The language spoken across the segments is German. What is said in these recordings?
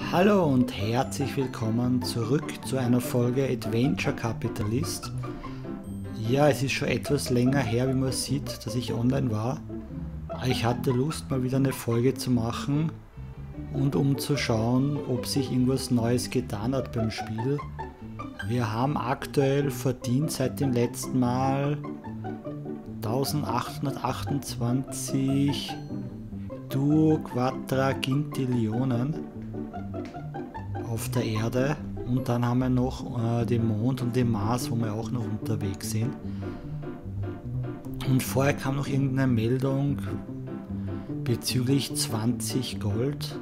Hallo und herzlich willkommen zurück zu einer Folge Adventure Capitalist. Ja, es ist schon etwas länger her, wie man sieht, dass ich online war. Ich hatte Lust, mal wieder eine Folge zu machen und um zu schauen, ob sich irgendwas Neues getan hat beim Spiel. Wir haben aktuell verdient seit dem letzten Mal 1828 Duo Quadragintillionen auf der Erde, und dann haben wir noch den Mond und den Mars, wo wir auch noch unterwegs sind. Und vorher kam noch irgendeine Meldung bezüglich 20 Gold.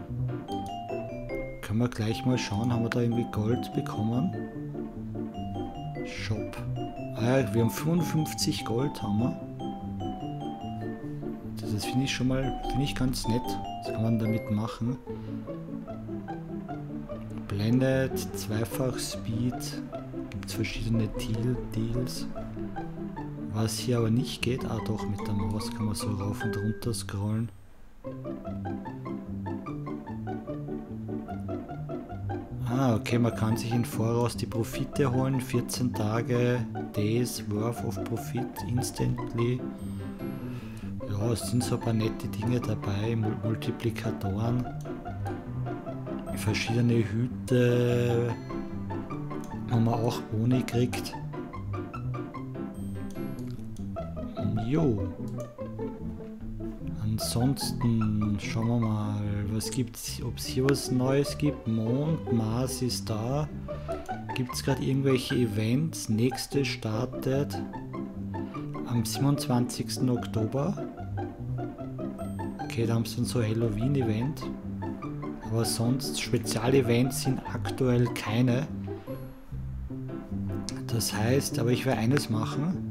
Können wir gleich mal schauen, haben wir da irgendwie Gold bekommen? Shop. Ah ja, wir haben 55 Gold, haben wir. Das finde ich schon mal, ganz nett. Was kann man damit machen? Blended, Zweifach Speed, gibt es verschiedene Deals. Was hier aber nicht geht, doch, mit der Maus kann man so rauf und runter scrollen. Okay, man kann sich im Voraus die Profite holen, 14 Tage, Days Worth of Profit instantly. Ja, es sind so ein paar nette Dinge dabei, Multiplikatoren. Verschiedene Hüte, wo man auch Boni kriegt. Jo. Ansonsten schauen wir mal, was gibt's, ob es hier was Neues gibt. Mond, Mars ist da. Gibt es gerade irgendwelche Events? Nächste startet am 27. Oktober. Okay, da haben sie dann so Halloween-Event. Aber sonst Spezialevents sind aktuell keine. Das heißt, aber ich werde eines machen.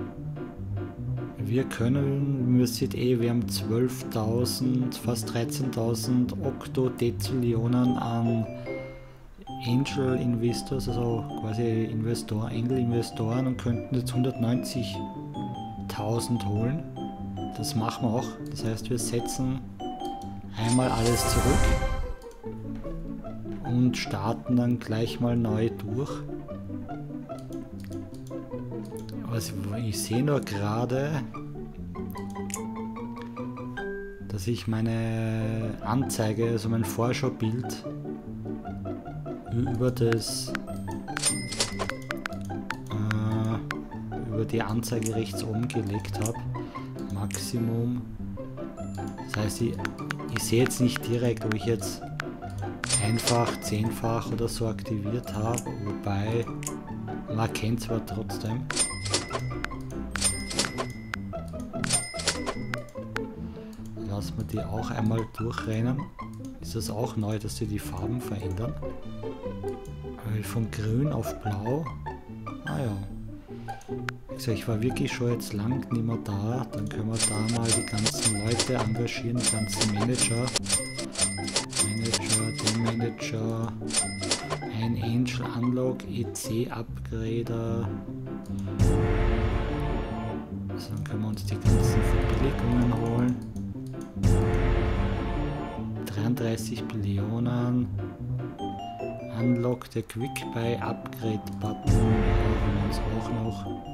Wir seht wir haben 12.000, fast 13.000 Oktodezillionen an Angel Investors, also quasi Engel-Investoren, und könnten jetzt 190.000 holen. Das machen wir auch. Das heißt, wir setzen einmal alles zurück und starten dann gleich mal neu durch. Also ich sehe nur gerade, dass ich meine Anzeige, also mein Vorschaubild über die Anzeige rechts oben gelegt habe. Maximum. Das heißt, ich sehe jetzt nicht direkt, ob ich jetzt einfach, zehnfach oder so aktiviert habe, wobei man kennt zwar trotzdem. Lassen wir die auch einmal durchrennen. Ist das auch neu, dass sie die Farben verändern? Von grün auf blau. Ja. Wie gesagt, ich war wirklich schon jetzt lang nicht mehr da. Dann können wir da mal die ganzen Leute engagieren, die ganzen Manager, den Manager, ein Angel Unlock, EC Upgrader. Also dann können wir uns die ganzen Verbilligungen holen. 33 Billionen. Unlock der Quick Buy Upgrade Button. Haben wir uns auch noch.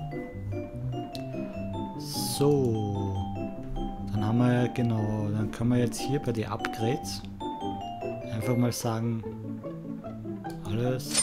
So. Dann haben wir ja genau. Dann können wir jetzt hier bei den Upgrades einfach mal sagen, alles.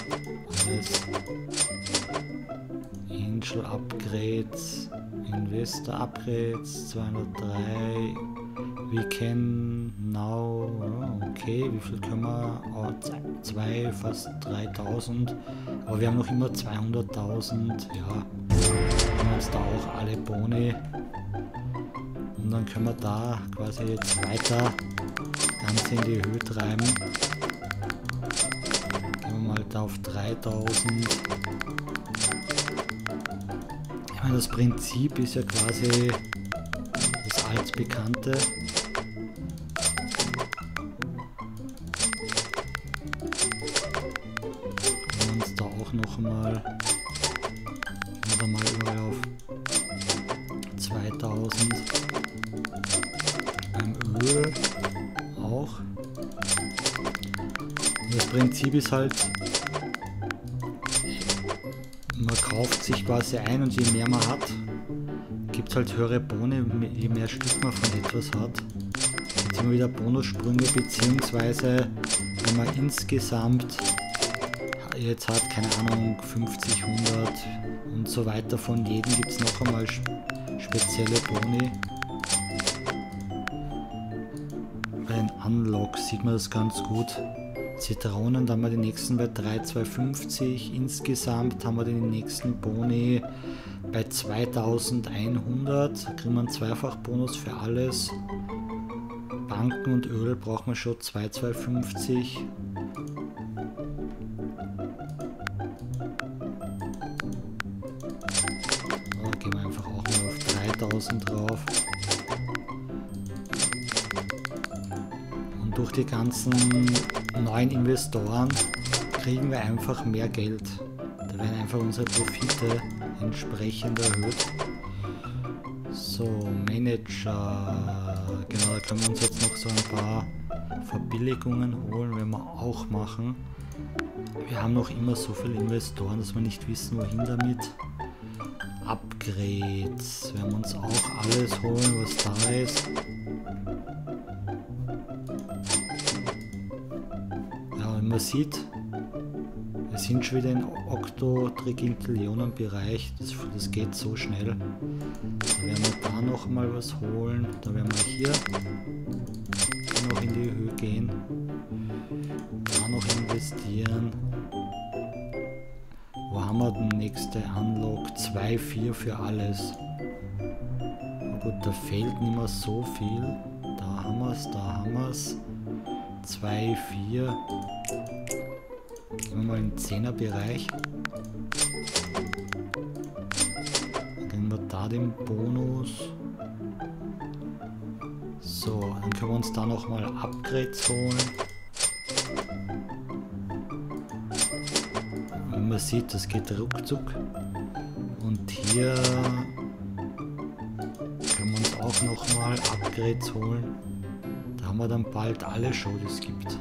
Angel Upgrades, Investor Upgrades, 203. We can now, okay, wie viel können wir? Fast 3000, aber wir haben noch immer 200.000, ja, haben wir uns da auch alle Boni, und dann können wir da quasi jetzt weiter ganz in die Höhe treiben. Gehen wir mal da auf 3000. Ich meine, das Prinzip ist ja quasi das altbekannte. Noch mal überall auf 2000. Beim Öl auch. Das Prinzip ist halt, man kauft sich quasi ein und je mehr man hat, gibt es halt höhere Boni, je mehr Stück man von etwas hat. Jetzt immer wieder Bonussprünge, beziehungsweise wenn man insgesamt jetzt hat, keine Ahnung, 50, 100 und so weiter, von jedem gibt es noch einmal spezielle Boni. Bei den Unlocks sieht man das ganz gut. Zitronen, da haben wir die nächsten bei 3,250. Insgesamt haben wir den nächsten Boni bei 2100. Da kriegen wir einen Zweifach-Bonus für alles. Banken und Öl braucht man schon 2,250. Da gehen wir einfach auch mal auf 3000 drauf. Und durch die ganzen neuen Investoren kriegen wir einfach mehr Geld. Da werden einfach unsere Profite entsprechend erhöht. So, Manager. Genau, da können wir uns jetzt noch so ein paar Verbilligungen holen, werden wir auch machen. Wir haben noch immer so viele Investoren, dass wir nicht wissen, wohin damit. Upgrades. Werden wir uns auch alles holen, was da ist. Man sieht, wir sind schon wieder im Okto-Trigillionen-Bereich, das geht so schnell. Da werden wir da noch mal was holen, da werden wir hier noch in die Höhe gehen, da noch investieren. Wo haben wir den nächsten Unlock? 2,4 für alles. Na gut, da fehlt nicht mehr so viel. Da haben wir es, da haben wir es. 2,4. Gehen wir mal im 10er Bereich. Dann kriegen wir da den Bonus. So, dann können wir uns da nochmal Upgrades holen. Und man sieht, das geht ruckzuck. Und hier können wir uns auch nochmal Upgrades holen. Da haben wir dann bald alle schon, die es gibt.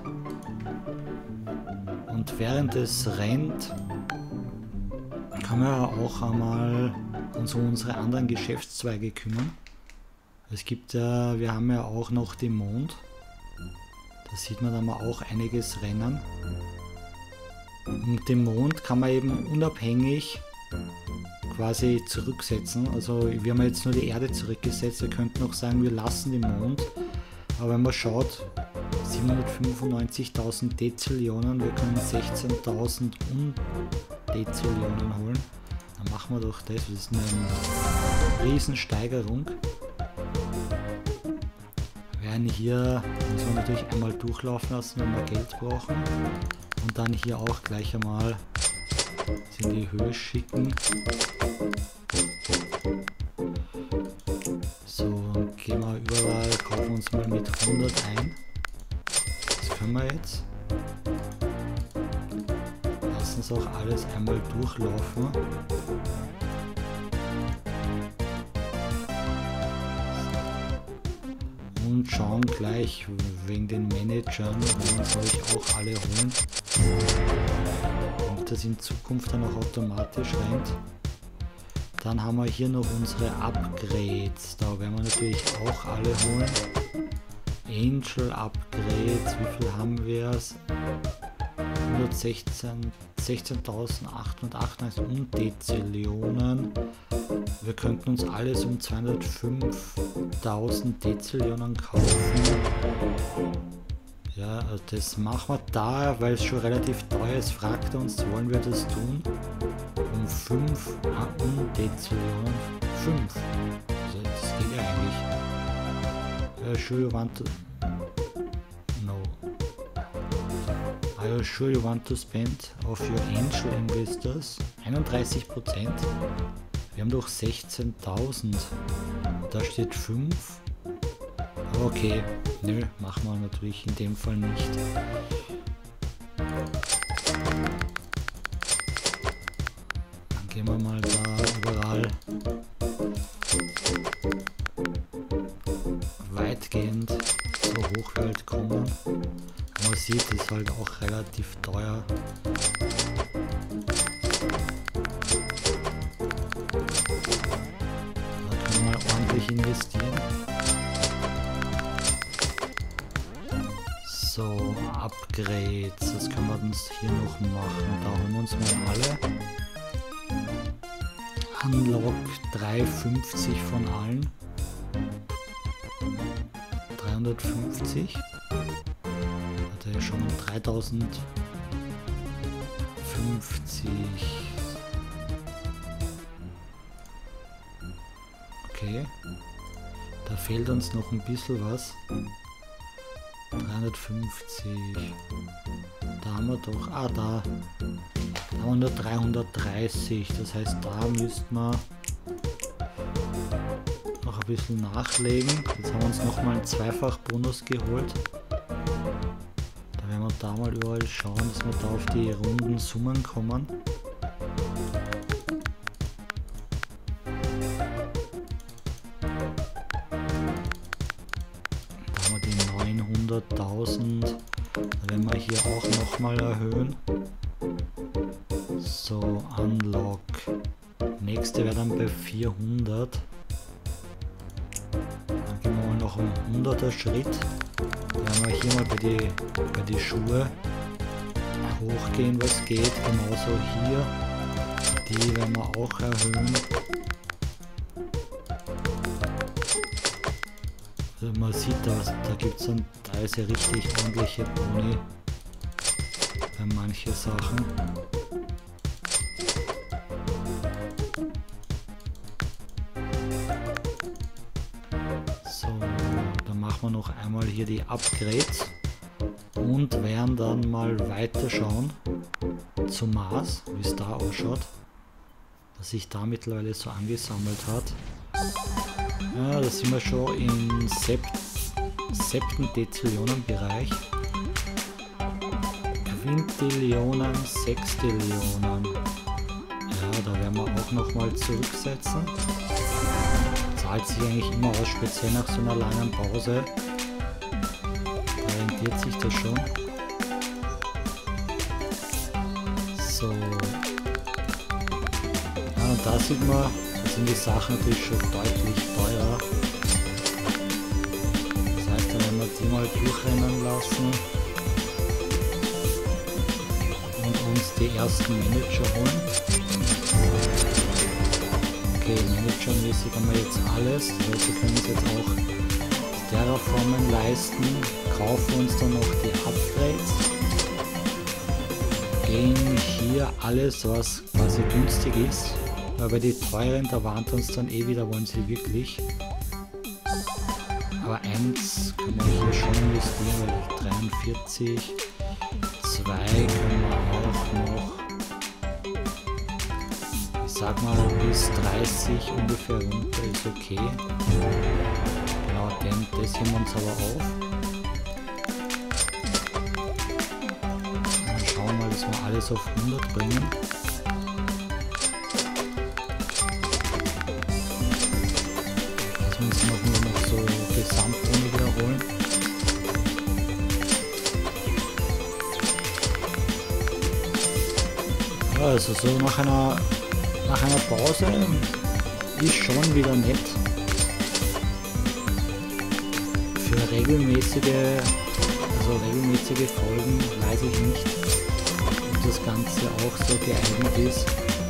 Und während es rennt, können wir auch einmal uns um unsere anderen Geschäftszweige kümmern. Es gibt ja, wir haben ja auch noch den Mond. Da sieht man dann mal auch einiges rennen. Und den Mond kann man eben unabhängig quasi zurücksetzen. Also wir haben jetzt nur die Erde zurückgesetzt. Wir könnten auch sagen, wir lassen den Mond. Aber wenn man schaut, 795.000 Dezillionen, wir können 16.000 Dezillionen holen. Dann machen wir doch das, das ist eine Riesensteigerung. Wir werden hier, müssen wir natürlich einmal durchlaufen lassen, wenn wir Geld brauchen. Und dann hier auch gleich einmal in die Höhe schicken. So, gehen wir überall, kaufen uns mal mit 100 ein. Das können wir jetzt. Lassen es auch alles einmal durchlaufen. Und schauen gleich wegen den Managern, die soll ich auch alle holen. Und das in Zukunft dann auch automatisch rennt. Dann haben wir hier noch unsere Upgrades. Da werden wir natürlich auch alle holen. Angel Upgrades, wie viel haben wir es? 16.898 Dezillionen. Wir könnten uns alles um 205.000 Dezillionen kaufen. Ja, das machen wir da, weil es schon relativ teuer ist. Fragt er uns, wollen wir das tun? Um 5 Dezillionen. 5. Also das geht ja eigentlich. Sure you want to... No. Are you sure you want to spend of your angel investors? 31%. Wir haben doch 16.000. Da steht 5. Aber okay. Nö, machen wir natürlich in dem Fall nicht. Dann gehen wir mal da überall weitgehend so hoch wir halt kommen. Man sieht, ist halt auch relativ teuer. Da kann man mal ordentlich investieren. So, Upgrades, das können wir uns hier noch machen. Da holen wir uns mal alle. Unlock 350 von allen. 350. Hatte ja schon 3050. Okay. Da fehlt uns noch ein bisschen was. 350. Da haben wir doch. Ah, da. Da haben wir nur 330. Das heißt, da müssten wir noch ein bisschen nachlegen. Jetzt haben wir uns nochmal einen Zweifach-Bonus geholt. Da werden wir da mal überall schauen, dass wir da auf die runden Summen kommen. Da haben wir die 900.000. Da werden wir hier auch nochmal erhöhen. So, Unlock. Nächste wäre dann bei 400. Dann gehen wir mal noch um 100er Schritt. Dann werden wir hier mal bei die Schuhe hochgehen, was geht. Genauso hier. Die werden wir auch erhöhen. Also man sieht, da gibt es dann teilweise richtig ordentliche Boni bei manchen Sachen. So, dann machen wir noch einmal hier die Upgrades und werden dann mal weiter schauen zum Mars, wie es da ausschaut, was sich da mittlerweile so angesammelt hat. Ja, da sind wir schon im 7. Dezillionen-Bereich. Quintillionen, Sextillionen. Ja, da werden wir auch nochmal zurücksetzen. Zahlt sich eigentlich immer aus, speziell nach so einer langen Pause. Da rentiert sich das schon. So. Ja, und da sieht man, da sind die Sachen natürlich schon deutlich teurer. Das heißt, da werden wir die mal durchrennen lassen und uns die ersten Manager holen. Okay, managermäßig haben wir jetzt alles. Also wir können uns jetzt auch Terraformen leisten, kaufen uns dann noch die Upgrades. Gehen hier alles, was quasi günstig ist. Weil bei den teuren, da warnt uns dann eh wieder, wollen sie wirklich. Aber eins kann man hier schon investieren, weil 43, 2 können wir auch noch, ich sag mal bis 30 ungefähr runter, ist okay. Genau, das heben wir uns aber auf. Dann schauen wir mal, dass wir alles auf 100 bringen. Uns noch so Gesamtrunde wiederholen. Ja, also so nach einer Pause ist schon wieder nett. Für regelmäßige Folgen weiß ich nicht, ob das Ganze auch so geeignet ist.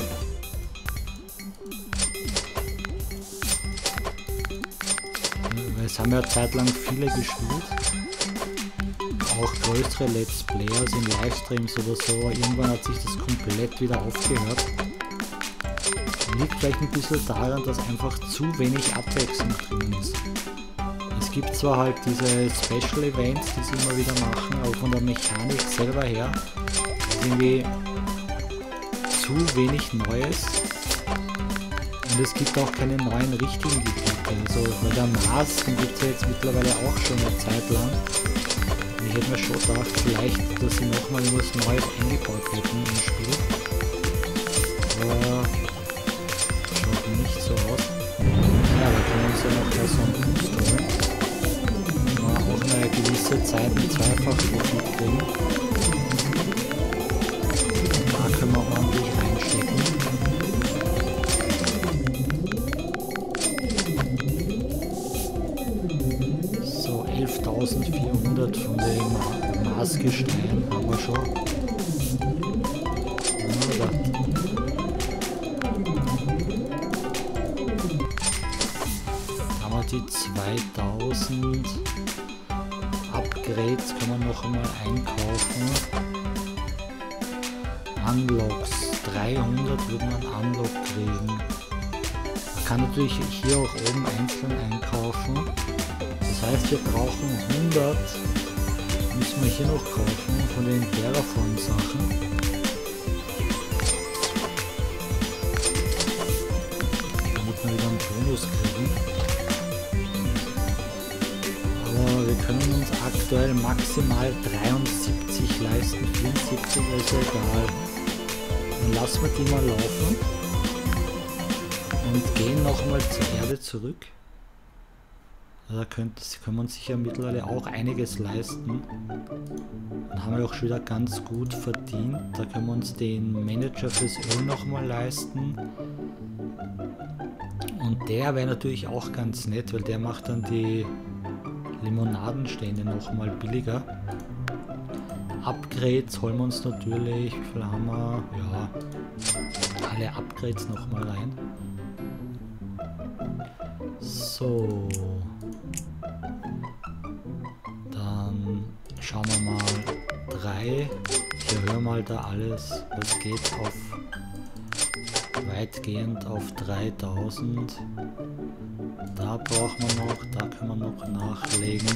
Es haben ja zeitlang viele gespielt, auch größere Let's Players in Livestreams oder so. Irgendwann hat sich das komplett wieder aufgehört. Liegt vielleicht ein bisschen daran, dass einfach zu wenig Abwechslung drin ist. Es gibt zwar halt diese Special Events, die sie immer wieder machen, aber von der Mechanik selber her ist irgendwie zu wenig Neues. Und es gibt auch keine neuen richtigen Gebiete. Also bei der Mars, den gibt es ja jetzt mittlerweile auch schon eine Zeit lang. Und ich hätte mir schon gedacht, vielleicht, dass sie nochmal irgendwas Neues eingebaut hätten im Spiel. Aber schaut nicht so aus. Ja, da können wir uns ja noch gleich so einen Boost holen. Wenn wir auch wir ja gewisse Zeiten zweifach Profit kriegen. Da können wir ordentlich reinstecken. So, 11.400 von dem Marsgestein haben wir schon. Ja, da haben wir die 2000 Upgrades, können wir noch einmal einkaufen. Unlocks, 300 würden wir einen Unlock kriegen. Man kann natürlich hier auch oben einzeln einkaufen. Das heißt, wir brauchen 100, müssen wir hier noch kaufen, von den Terraform-Sachen. Damit wir wieder einen Bonus kriegen. Aber wir können uns aktuell maximal 73 leisten, 74 ist egal. Dann lassen wir die mal laufen und gehen nochmal zur Erde zurück. Da können wir uns sicher mittlerweile auch einiges leisten. Dann haben wir auch schon wieder ganz gut verdient. Da können wir uns den Manager fürs Öl nochmal leisten. Und der wäre natürlich auch ganz nett, weil der macht dann die Limonadenstände nochmal billiger. Upgrades holen wir uns natürlich. Wie viel haben wir? Ja, alle Upgrades nochmal rein. So. Dann schauen wir mal 3. Ich erhöhe mal da alles, was geht, auf weitgehend auf 3000. Da brauchen wir noch, da können wir noch nachlegen.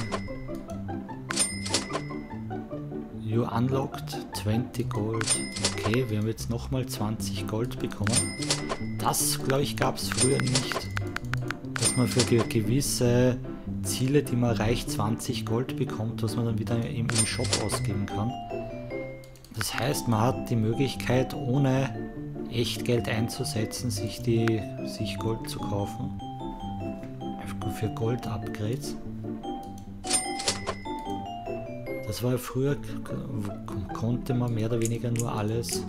You unlocked 20 Gold. Okay, wir haben jetzt nochmal 20 Gold bekommen. Das, glaube ich, gab es früher nicht. Dass man für gewisse Ziele, die man erreicht, 20 Gold bekommt, was man dann wieder im Shop ausgeben kann. Das heißt, man hat die Möglichkeit, ohne Echtgeld einzusetzen, sich Gold zu kaufen. Für Gold-Upgrades. Das war früher, konnte man mehr oder weniger nur alles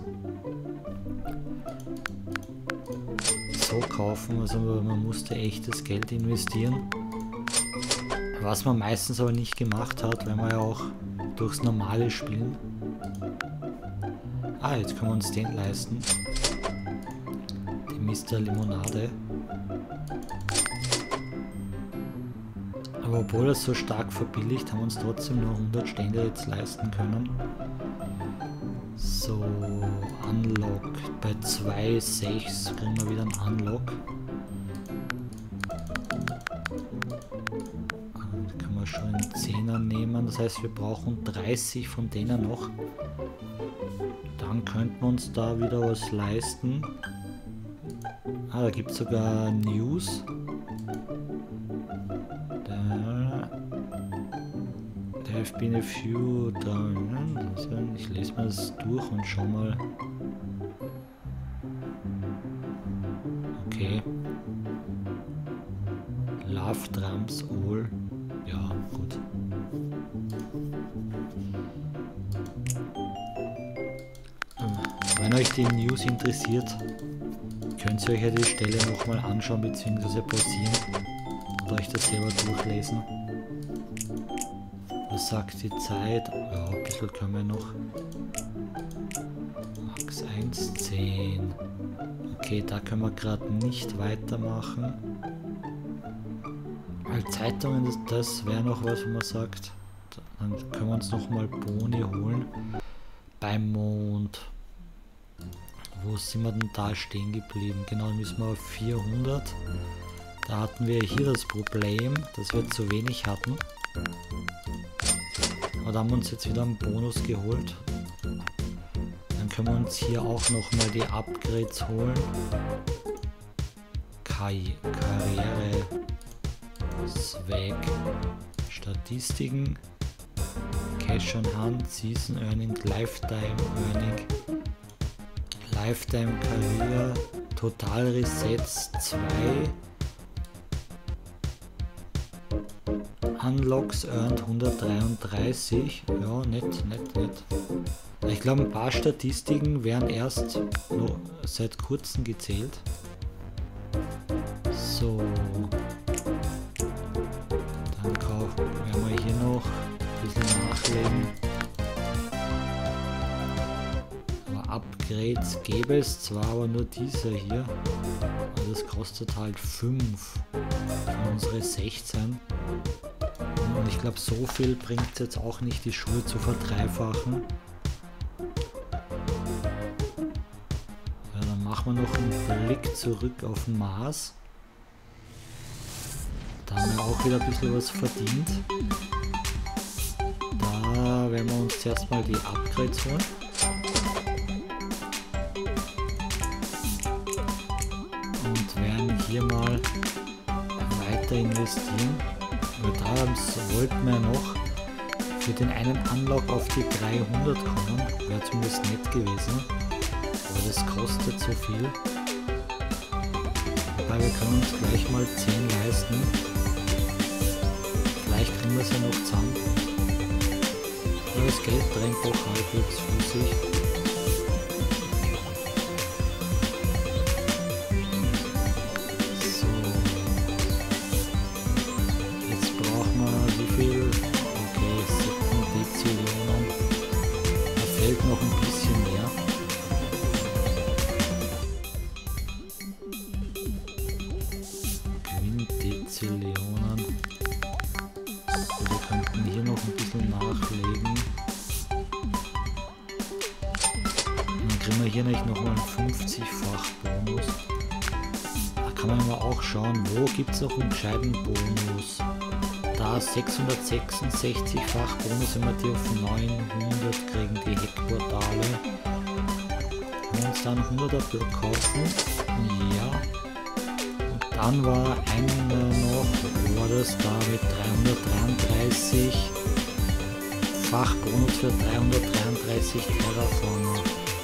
so kaufen, also man musste echtes Geld investieren. Was man meistens aber nicht gemacht hat, weil man ja auch durchs normale Spielen. Ah, jetzt können wir uns den leisten. Die Mr. Limonade. Aber obwohl er so stark verbilligt, haben wir uns trotzdem nur 100 Stände jetzt leisten können. So, Unlock. Bei 2,6 kriegen wir wieder einen Unlock. Dann können wir schon einen 10er nehmen. Das heißt, wir brauchen 30 von denen noch. Dann könnten wir uns da wieder was leisten. Ah, da gibt es sogar News. There have been a few down. Ich lese mal das durch und schau mal. Okay. Love Drums all. Ja, gut. Wenn euch die News interessiert, könnt ihr euch ja die Stelle nochmal anschauen bzw. pausieren und euch das selber durchlesen. Was sagt die Zeit? Ja, ein bisschen können wir noch. Max 1,10. Okay, da können wir gerade nicht weitermachen. Weil Zeitungen, das wäre noch was, wo man sagt, dann können wir uns nochmal Boni holen. Beim Mond. Wo sind wir denn da stehen geblieben? Genau, müssen wir auf 400. Da hatten wir hier das Problem, dass wir zu wenig hatten. Aber da haben wir uns jetzt wieder einen Bonus geholt. Dann können wir uns hier auch nochmal die Upgrades holen. Karriere, Swag, Statistiken, Cash on Hand, Season Earning, Lifetime Earning, Lifetime Career, Total Resets 2. Unlocks earned 133. Ja, nett, nett, nett. Ich glaube, ein paar Statistiken werden erst nur seit kurzem gezählt. So. Dann werden wir hier noch ein bisschen nachlegen. Aber Upgrades gäbe es zwar, aber nur diese hier. Also das kostet halt 5 von unsere 16. Und ich glaube, so viel bringt es jetzt auch nicht, die Schuhe zu verdreifachen. Ja, dann machen wir noch einen Blick zurück auf den Mars. Da haben wir auch wieder ein bisschen was verdient. Da werden wir uns zuerst mal die Upgrades holen. Und werden hier mal weiter investieren. Weil da wollten wir noch für den einen Unlock auf die 300 kommen. Wäre zumindest nett gewesen. Aber das kostet so viel. Wobei wir können uns gleich mal 10 leisten. Vielleicht kriegen wir es ja noch zusammen. Aber das Geld drängt doch halbwegs flüssig. So. Jetzt brauchen wir wie viel? Okay, 7 Dezillionen. Da fehlt noch ein bisschen mehr. Dezillionen. So, wir könnten hier noch ein bisschen nachlegen. Und dann kriegen wir hier nicht nochmal einen 50-fach Bonus. Da kann man aber auch schauen, wo gibt es noch einen gescheiten Bonus. Da 666-fach Bonus, wenn wir die auf 900 kriegen, die Heckportale. Können wir uns dann 100er Block kaufen? Ja. Dann war einer noch, war das da mit 333 Fach Bonus für 333 Terraformer.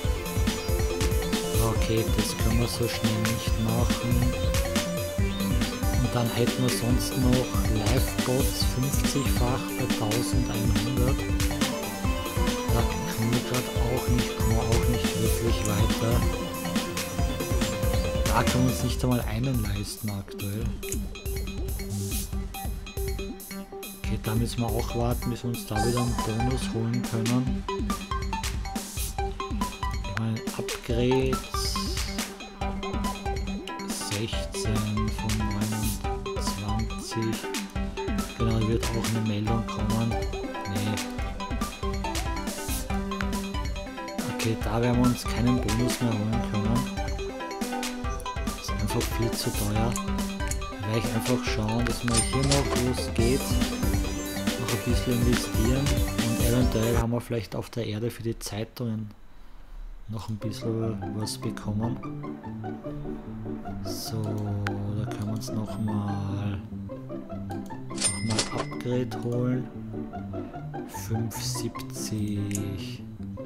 Okay, das können wir so schnell nicht machen. Und dann hätten wir sonst noch Livebots 50-fach bei 1100. Da kommen wir auch nicht wirklich weiter. Da können wir uns nicht einmal einen leisten aktuell. Okay, da müssen wir auch warten, bis wir uns da wieder einen Bonus holen können. Ich meine, Upgrades 16 von 29. Genau, wird auch eine Meldung kommen. Nee. Okay, da werden wir uns keinen Bonus mehr holen können. Einfach viel zu teuer. Da werde ich einfach schauen, dass wir hier noch, wo es geht, noch ein bisschen investieren und eventuell haben wir vielleicht auf der Erde für die Zeitungen noch ein bisschen was bekommen. So, da können wir uns nochmal Upgrade holen. 570.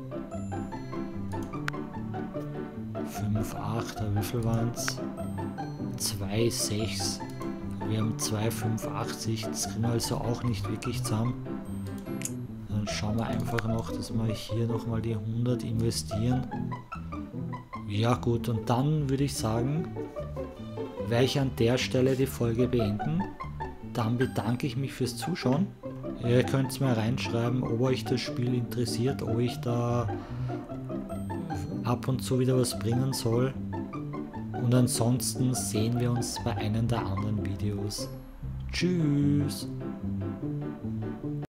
5,8, wie viel waren es? 2,6. Wir haben 2,85, das kriegen wir also auch nicht wirklich zusammen. Dann schauen wir einfach noch, dass wir hier nochmal die 100 investieren. Ja gut, und dann würde ich sagen, werde ich an der Stelle die Folge beenden. Dann bedanke ich mich fürs Zuschauen. Ihr könnt mir reinschreiben, ob euch das Spiel interessiert, ob ich da ab und zu wieder was bringen soll. Und ansonsten sehen wir uns bei einem der anderen Videos. Tschüss!